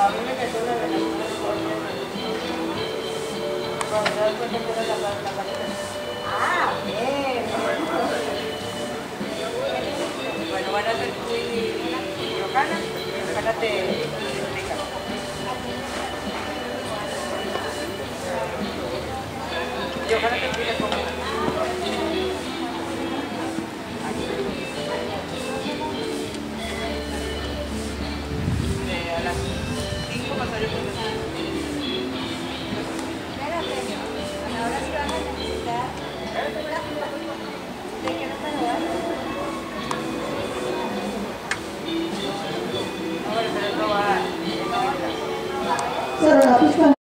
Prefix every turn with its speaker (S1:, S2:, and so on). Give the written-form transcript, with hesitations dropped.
S1: a mí me quedó una de las cosas. Cuando te das cuenta que era la paleta. Ah, bien. Bueno, van a ser tú y Johanna. Johanna te explica. Johanna te explica cómo. A las 5 pasaría por la.
S2: Ahora sí van a necesitar de que no me lo dan.
S1: Ahora, pero no va.
S3: Pero la pista